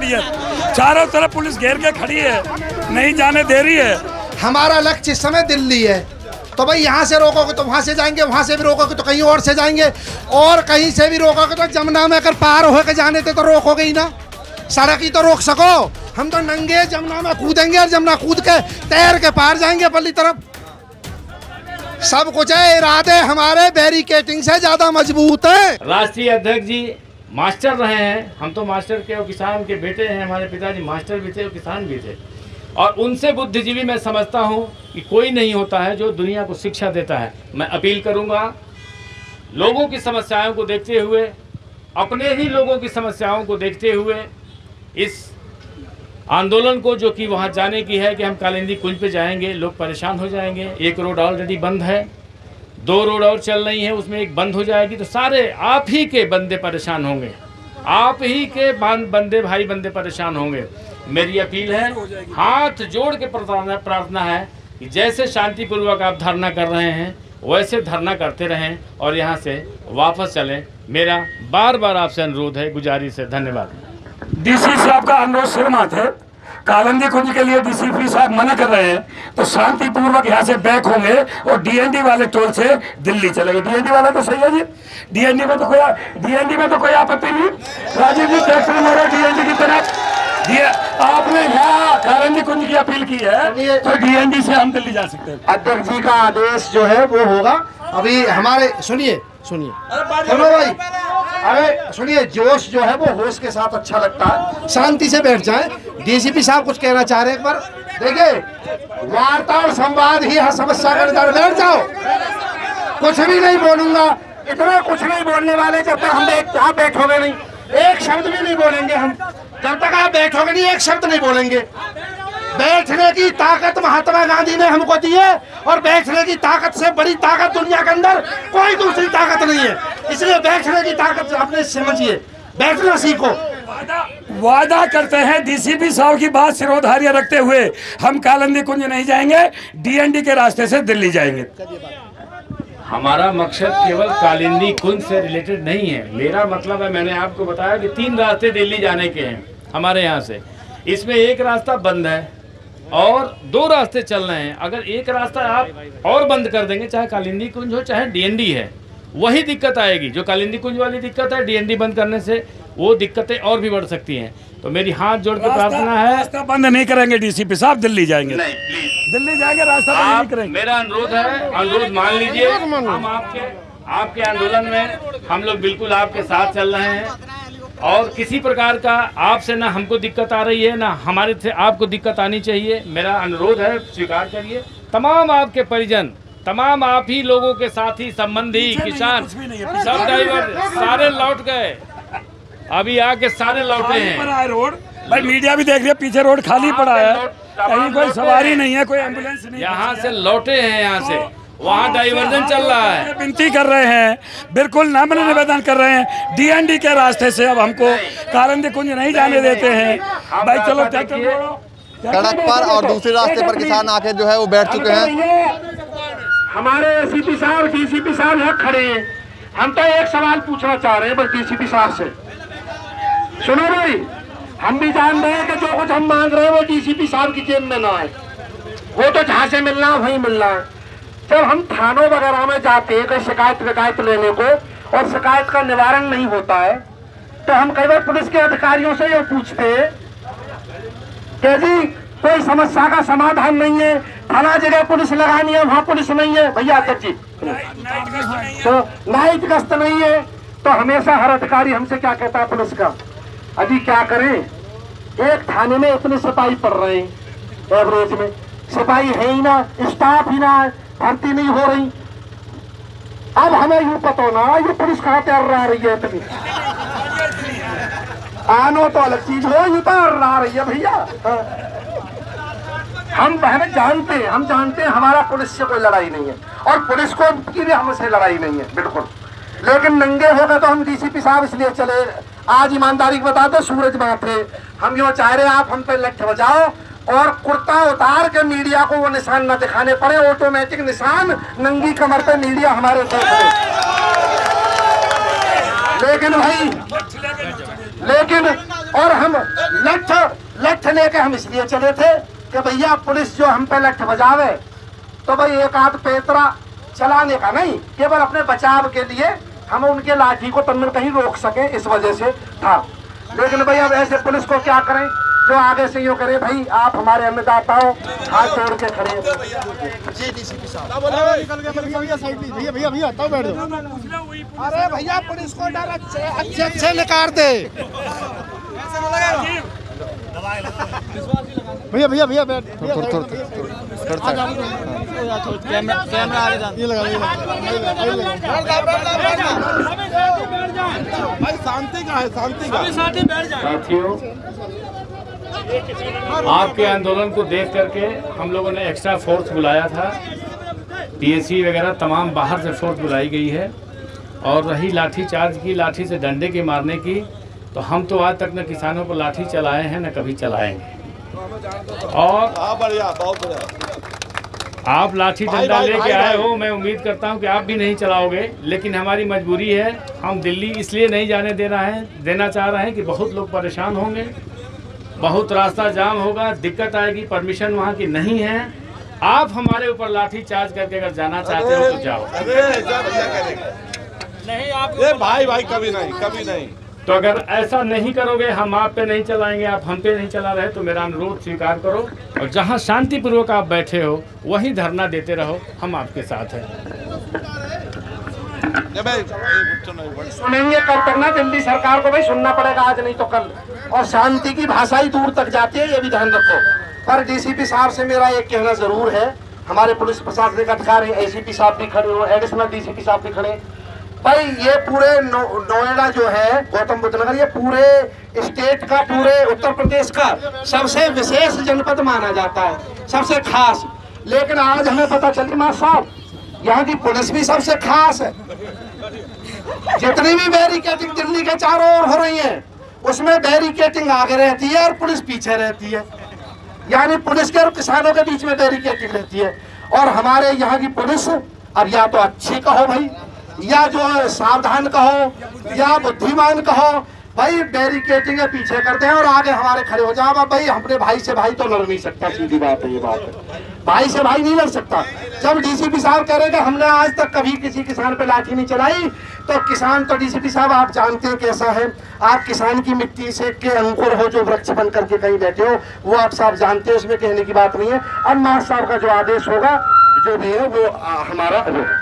है, चारों तरफ पुलिस घेर के खड़ी है, नहीं जाने दे रही है। हमारा लक्ष्य इस समय दिल्ली है, तो भाई यहाँ से रोकोगे तो वहाँ से जाएंगे, वहाँ से भी रोकोगे तो कहीं और से जाएंगे, और कहीं से भी रोकोगे तो जमुना में अगर पार होकर जाने थे तो रोकोगे ही ना, सड़क ही तो रोक सको। हम तो नंगे जमुना में कूदेंगे और जमुना कूद के तैर के पार जाएंगे पल्ली तरफ। सब कुछ है, इरादे हमारे बैरिकेटिंग से ज्यादा मजबूत है। राष्ट्रीय अध्यक्ष जी मास्टर रहे हैं, हम तो मास्टर के और किसान के बेटे हैं, हमारे पिताजी मास्टर भी थे और किसान भी थे, और उनसे बुद्धिजीवी मैं समझता हूं कि कोई नहीं होता है जो दुनिया को शिक्षा देता है। मैं अपील करूंगा, लोगों की समस्याओं को देखते हुए, अपने ही लोगों की समस्याओं को देखते हुए इस आंदोलन को, जो कि वहां जाने की है कि हम कालिंदी कुंज पे जाएंगे, लोग परेशान हो जाएंगे। एक रोड ऑलरेडी बंद है, 2 रोड और चल रही हैं, उसमें एक बंद हो जाएगी तो सारे आप ही के बंदे परेशान होंगे, आप ही के बंदे भाई बंदे परेशान होंगे। मेरी अपील है, हाथ जोड़ के प्रार्थना है कि जैसे शांतिपूर्वक आप धरना कर रहे हैं वैसे धरना करते रहें और यहाँ से वापस चलें। मेरा बार बार आपसे अनुरोध है, गुजारिश है। धन्यवाद। डीसी साहब का अनुरोध सहमत है, कालिंदी कुंज के लिए डीसीपी साहब मना कर रहे हैं तो शांतिपूर्वक यहाँ से बैक होंगे और डीएनडी वाले टोल से दिल्ली चलेंगे। डीएनडी वाला तो सही है जी, डीएनडी में तो कोई आपत्ति नहीं। राजीव जी टैक्सी मोड़ा डीएनडी की तरफ, आपने यहाँ कालिंदी कुंज की अपील की है तो डीएनडी से हम दिल्ली जा सकते हैं। अध्यक्ष जी का आदेश जो है वो होगा। अभी हमारे सुनिए भाई, अरे सुनिए, जोश जो है वो होश के साथ अच्छा लगता है, शांति से बैठ जाए। डीसीपी साहब कुछ कहना चाह रहे हैं, एक बार देखिए, वार्ता और संवाद ही हर समस्या का निदान। बैठ जाओ, कुछ भी नहीं बोलूंगा, इतना कुछ नहीं बोलने वाले जब तक हम आप बैठोगे नहीं, एक शब्द भी नहीं बोलेंगे हम, जब तक आप बैठोगे नहीं एक शब्द नहीं बोलेंगे। बैठने की ताकत महात्मा गांधी ने हमको दी है और बैठने की ताकत से बड़ी ताकत दुनिया के अंदर कोई दूसरी ताकत नहीं है, इसलिए बैठने की ताकत अपने समझिए, बैठना सीखो। वादा करते हैं डीसीपी साहब की बात सिरोधार्य रखते हुए हम कालिंदी कुंज नहीं जाएंगे, डीएनडी के रास्ते से दिल्ली जाएंगे। हमारा मकसद केवल कालिंदी कुंज से रिलेटेड नहीं है। मेरा मतलब है, मैंने आपको बताया कि 3 रास्ते दिल्ली जाने के हैं हमारे यहाँ से, इसमें एक रास्ता बंद है और 2 रास्ते चल रहे हैं। अगर एक रास्ता आप और बंद कर देंगे, चाहे कालिंदी कुंज हो चाहे डीएनडी है, वही दिक्कत आएगी जो कालिंदी कुंज वाली दिक्कत है। डीएनडी बंद करने से वो दिक्कतें और भी बढ़ सकती हैं। तो मेरी हाथ जोड़ के प्रार्थना है, रास्ता बंद नहीं करेंगे डीसीपी साहब, दिल्ली जाएंगे। नहीं, प्लीज दिल्ली जाएंगे, रास्ता बंद नहीं करेंगे। मेरा अनुरोध है, अनुरोध मान लीजिए। हम आपके आंदोलन में हम लोग बिल्कुल आपके साथ चल रहे हैं और किसी प्रकार का आपसे ना हमको दिक्कत आ रही है ना हमारे से आपको दिक्कत आनी चाहिए। मेरा अनुरोध है, स्वीकार करिए। तमाम आपके परिजन, तमाम आप ही लोगों के साथी, संबंधी, किसान, सब ड्राइवर सारे लौट गए, अभी आके सारे लौटे हैं। रोड भाई मीडिया भी देख रही है, पीछे रोड खाली पड़ा है, कहीं कोई सवारी नहीं है, कोई एम्बुलेंस नहीं। यहाँ से लौटे हैं, यहाँ से वहाँ डाइवर्जन चल रहा है। विनती कर रहे हैं, बिल्कुल नम्र निवेदन कर रहे हैं, डीएनडी के रास्ते से अब हमको कालिंदी कुंज नहीं जाने देते हैं। भाई चलो सड़क पर और दूसरे रास्ते पर किसान आके जो है वो बैठ चुके हैं। हमारे एसीपी साहब, डीसीपी साहब यहाँ खड़े हैं, हम तो एक सवाल पूछना चाह रहे हैं बस डीसीपी साहब से। सुनो भाई, हम भी जान रहे हैं कि जो कुछ हम मांग रहे हैं वो डीसीपी साहब की जेब में ना है, वो तो जहाँ से मिलना है वहीं मिलना है। जब हम थानों वगैरह में जाते हैं कोई शिकायत लेने को और शिकायत का निवारण नहीं होता है, तो हम कई बार पुलिस के अधिकारियों से ये पूछते हैं कि जी कोई समस्या का समाधान नहीं है, थाना जगह पुलिस लगानी है वहाँ पुलिस नहीं है। भैया अध्यक्ष जी, तो नाइट गश्त नहीं है, तो हमेशा हर अधिकारी हमसे क्या कहता है पुलिस का, अभी क्या करें, एक थाने में इतने सिपाही पड़ रहे हैं, एवरेज में सिपाही है ही ना, स्टाफ ही ना है, भर्ती नहीं हो रही। अब हमें यूं पता होना ये पुलिस कहाँ तैर रही है इतनी, आनो तो अलग चीज हो, यूं तो आ रही है भैया। हम जानते हैं हमारा पुलिस से कोई लड़ाई नहीं है और पुलिस को की भी हमसे लड़ाई नहीं है बिल्कुल, लेकिन नंगे हो गए तो हम डीसीपी साहब इसलिए चले। आज ईमानदारी की बता दो, सूरज माथे हम यूँ चाह रहे आप हम पे लठ बजाओ और कुर्ता उतार के मीडिया को वो निशान न दिखाने पड़े, ऑटोमेटिक निशान नंगी कमर पे मीडिया हमारे देख ले। लेकिन भाई और हम लठ लेके हम इसलिए चले थे कि भैया पुलिस जो हम पे लठ बजावे तो भाई एक आध पेतरा चलाने का नहीं, केवल अपने बचाव के लिए हम उनके लाठी को तन कहीं रोक सके, इस वजह से था। लेकिन भाई अब ऐसे पुलिस को क्या करें जो आगे से यूँ करे, भाई आप हमारे अन्नदाता हो, हाथ तोड़ के खड़े। अरे भैया पुलिस को डर अच्छे निकाल दे। भैया भैया भैया बैठ कैमरा आगे जा, ये लगा भाई, शांति का है, शांति का। साथियों, आपके आंदोलन को देख करके हम लोगों ने एक्स्ट्रा फोर्स बुलाया था, पीएससी वगैरह तमाम बाहर से फोर्स बुलाई गई है। और रही लाठी चार्ज की, लाठी से डंडे के मारने की, तो हम तो आज तक न किसानों पर लाठी चलाए हैं न कभी चलाएंगे। और बहुत बढ़िया। आप लाठी डंडा लेके आए हो, मैं उम्मीद करता हूं कि आप भी नहीं चलाओगे, लेकिन हमारी मजबूरी है। हम दिल्ली इसलिए नहीं जाने देना चाह रहे हैं कि बहुत लोग परेशान होंगे, बहुत रास्ता जाम होगा, दिक्कत आएगी, परमिशन वहाँ की नहीं है। आप हमारे ऊपर लाठी चार्ज करके अगर जाना चाहते हो तो जाओ। नहीं आप भाई कभी नहीं, कभी नहीं। तो अगर ऐसा नहीं करोगे, हम आप पे नहीं चलाएंगे, आप हम पे नहीं चला रहे, तो मेरा अनुरोध स्वीकार करो और जहां शांतिपूर्वक आप बैठे हो वहीं धरना देते रहो, हम आपके साथ हैं। सुनेंगे कल तक ना, दिल्ली सरकार को भाई सुनना पड़ेगा, आज नहीं तो कल। और शांति की भाषा ही दूर तक जाती है, ये भी ध्यान रखो। पर डीसीपी साहब से मेरा एक कहना जरूर है, हमारे पुलिस प्रशासनिक अधिकारी एसीपी साहब भी खड़े हो, एडिशनल डीसीपी साहब भी खड़े। भाई ये पूरे नोएडा जो है, गौतम बुद्ध नगर, ये पूरे स्टेट का, पूरे उत्तर प्रदेश का सबसे विशेष जनपद माना जाता है, सबसे खास। लेकिन आज हमें पता चली मां साहब, यहाँ की पुलिस भी सबसे खास है। जितनी भी बैरिकेडिंग दिल्ली के चारों ओर हो रही है, उसमें बैरिकेडिंग आगे रहती है और पुलिस पीछे रहती है। यानी पुलिस के और किसानों के बीच में बैरिकेडिंग रहती है। और हमारे यहाँ की पुलिस अब या तो अच्छी कहो भाई, या जो है सावधान कहो, या बुद्धिमान कहो, भाई बैरिकेडिंग पीछे करते हैं और आगे हमारे खड़े हो जाओ। भाई अपने भाई से भाई तो लड़ नहीं सकता, सीधी बात है, ये बात है, भाई से भाई नहीं लड़ सकता। जब डीसीपी साहब कह रहे कि हमने आज तक कभी किसी किसान पे लाठी नहीं चलाई, तो किसान तो डीसीपी साहब आप जानते हैं कैसा है। आप किसान की मिट्टी से के अंकुर हो, जो वृक्ष बन करके कहीं बैठे हो, वो आप साहब जानते हैं, उसमें कहने की बात नहीं है। अब मां साहब का जो आदेश होगा, जो भी है वो हमारा होगा।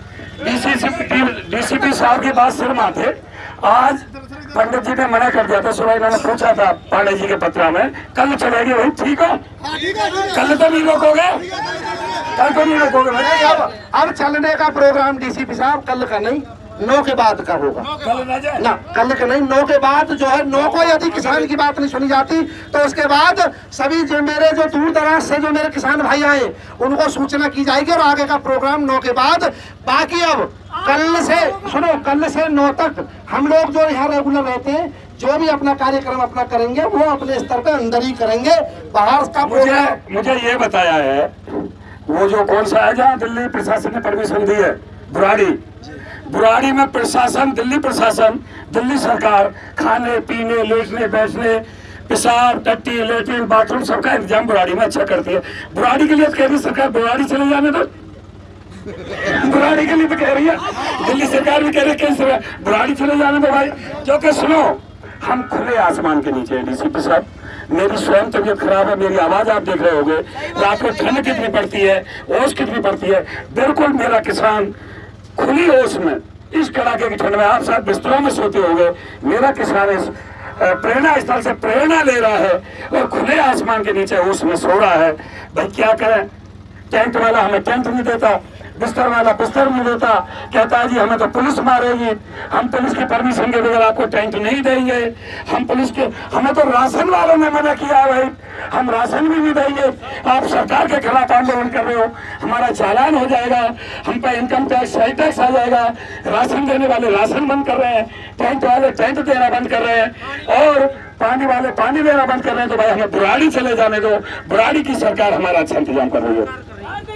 डीसीपी साहब की बात सिर माथे। आज पंडित जी ने मना कर दिया था, सुबह इन्होंने पूछा था पांडे जी के पत्र में, कल चलेगी भाई, ठीक हो? कल तो नहीं रोकोगे, कल तो नहीं रोकोगे भाई। अब चलने का प्रोग्राम डीसीपी साहब कल का नहीं, 9 के बाद का होगा। ना कल का नहीं, 9 के बाद जो है, 9 को यदि किसान की बात नहीं सुनी जाती तो उसके बाद सभी जो मेरे जो दूर दराज से जो मेरे किसान भाई आए, उनको सूचना की जाएगी और आगे का प्रोग्राम 9 के बाद। बाकी अब कल से सुनो, कल से 9 तक हम लोग जो यहाँ रेगुलर रहते हैं, जो भी अपना कार्यक्रम अपना करेंगे, वो अपने स्तर पे अंदर ही करेंगे। बाहर का मुझे ये बताया है, वो जो कौन सा है जहाँ दिल्ली प्रशासन ने परमिशन दी है, बुराड़ी में प्रशासन, दिल्ली प्रशासन, दिल्ली सरकार खाने पीने, लेटने बैठने, पेशाब, टट्टी, लेटरिन, बाथरूम सबका इंतजाम बुराड़ी में अच्छा करती है। बुराड़ी के लिए तो कह रही सरकार बुराड़ी चले जाने दो, बुराड़ी के लिए तो कह रही है, दिल्ली सरकार भी कह रही है बुराड़ी चले जाने दो भाई। क्योंकि सुनो, हम खुले आसमान के नीचे हैं डीसीपी साहब। मेरी स्वयं तबीयत खराब है, मेरी आवाज आप देख रहे होंगे, रात को ठंड कितनी पड़ती है, ओस कितनी पड़ती है। बिल्कुल मेरा किसान खुली ओस में, इस कड़ाके की ठंड में, आप साथ बिस्तरों में सोते होंगे, मेरा किसान इस प्रेरणा स्थल से प्रेरणा ले रहा है और खुले आसमान के नीचे ओस में सो रहा है। भाई क्या करें, टेंट वाला हमें टेंट नहीं देता, बिस्तर वाला बिस्तर नहीं देता, कहता है जी हमें तो पुलिस मारेगी, हम पुलिस की परमिशन के बगैर आपको टेंट नहीं देंगे, हम पुलिस के, हमें तो राशन वालों ने मना किया है भाई, हम राशन भी नहीं देंगे। आप सरकार के खिलाफ आंदोलन कर रहे हो, हमारा चालान हो जाएगा, हम पे इनकम टैक्स, साइड टैक्स आ जाएगा। राशन देने वाले राशन बंद कर रहे हैं, टेंट वाले टेंट देना बंद कर रहे हैं, और पानी वाले पानी देना बंद कर रहे हैं। तो भाई हमें बुराड़ी चले जाने दो, बुराड़ी की सरकार हमारा अच्छा इंतजाम कर रही है।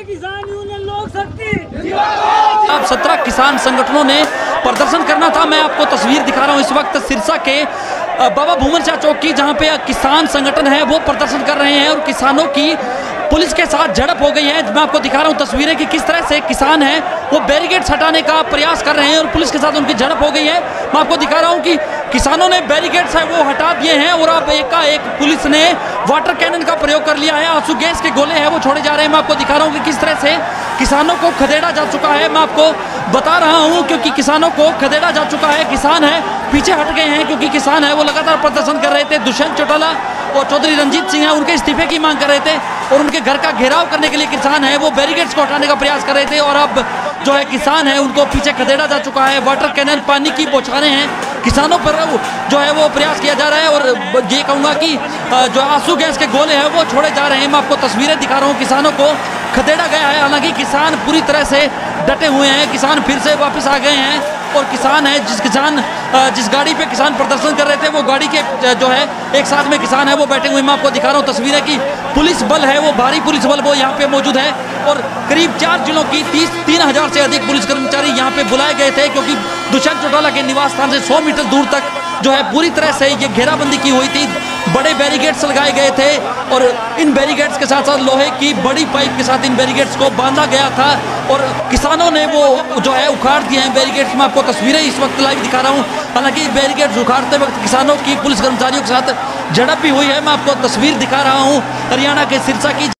अब 17 किसान संगठनों ने प्रदर्शन करना था। मैं आपको तस्वीर दिखा रहा हूं इस वक्त सिरसा के बाबा भूमन शाह चौक की, जहां पे किसान संगठन है वो प्रदर्शन कर रहे हैं और किसानों की पुलिस के साथ झड़प हो गई है। मैं आपको दिखा रहा हूं तस्वीरें कि किस तरह से किसान हैं वो बैरिकेड्स हटाने का प्रयास कर रहे हैं और पुलिस के साथ उनकी झड़प हो गई है। मैं आपको दिखा रहा हूं कि किसानों ने बैरिकेड्स है वो हटा दिए हैं और अब एकाएक पुलिस ने वाटर कैनन का प्रयोग कर लिया है। आंसू गैस के गोले हैं वो छोड़े जा रहे हैं। मैं आपको दिखा रहा हूं कि किस तरह से किसानों को खदेड़ा जा चुका है। मैं आपको बता रहा हूं क्योंकि किसानों को खदेड़ा जा चुका है। किसान है पीछे हट गए हैं क्योंकि किसान है वो लगातार प्रदर्शन कर रहे थे। दुष्यंत चौटाला और चौधरी रंजीत सिंह है उनके इस्तीफे की मांग कर रहे थे और उनके घर का घेराव करने के लिए किसान है वो बैरिकेड्स को हटाने का प्रयास कर रहे थे और अब जो है किसान है उनको पीछे खदेड़ा जा चुका है। वाटर कैनन पानी की बौछारें हैं किसानों पर जो है वो प्रयास किया जा रहा है और ये कहूँगा कि जो आंसू गैस के गोले हैं वो छोड़े जा रहे हैं। मैं आपको तस्वीरें दिखा रहा हूँ किसानों को खदेड़ा गया है। हालांकि किसान पूरी तरह से डटे हुए हैं। किसान फिर से वापस आ गए हैं और किसान है जिस गाड़ी पे किसान प्रदर्शन कर रहे थे वो गाड़ी के जो है एक साथ में किसान है वो बैठे हुए। मैं आपको दिखा रहा हूँ तस्वीरें कि पुलिस बल है वो भारी पुलिस बल वो यहाँ पे मौजूद है और करीब 4 जिलों की 3,000 से अधिक पुलिस कर्मचारी यहाँ पे बुलाए गए थे क्योंकि दुष्यंत चौटाला के निवास स्थान से 100 मीटर दूर तक जो है पूरी तरह से ये घेराबंदी की हुई थी। बड़े बैरिकेड्स लगाए गए थे और इन बैरिकेड्स के साथ साथ लोहे की बड़ी पाइप के साथ इन बैरिकेड्स को बांधा गया था और किसानों ने वो जो है उखाड़ दिए हैं बैरिकेड्स। मैं आपको तस्वीरें इस वक्त लाइव दिखा रहा हूँ। हालांकि बैरिकेड्स उखाड़ते वक्त किसानों की पुलिस कर्मचारियों के साथ झड़प भी हुई है। मैं आपको तस्वीर दिखा रहा हूँ हरियाणा के सिरसा की।